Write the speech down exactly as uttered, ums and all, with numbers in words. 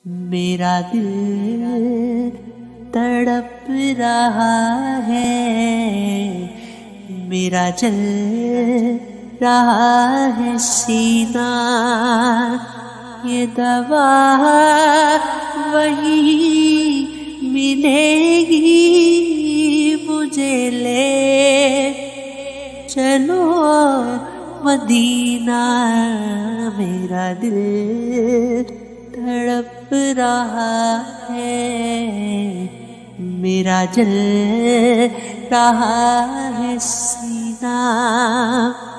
मेरा दिल तड़प रहा है, मेरा जल रहा है सीना। ये दवा वही मिलेगी मुझे, ले चलो मदीना। मेरा दिल तड़प रहा है, मेरा जल रहा है सीना।